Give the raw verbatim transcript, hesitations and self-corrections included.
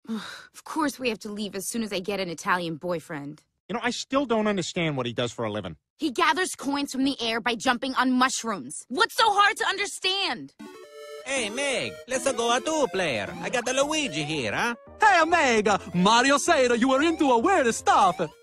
Of course we have to leave as soon as I get an Italian boyfriend. You know, I still don't understand what he does for a living. He gathers coins from the air by jumping on mushrooms. What's so hard to understand? Hey, Meg, let's go a two-player. I got a Luigi here, huh? Hey, Meg! Mario said you were into a weird stuff.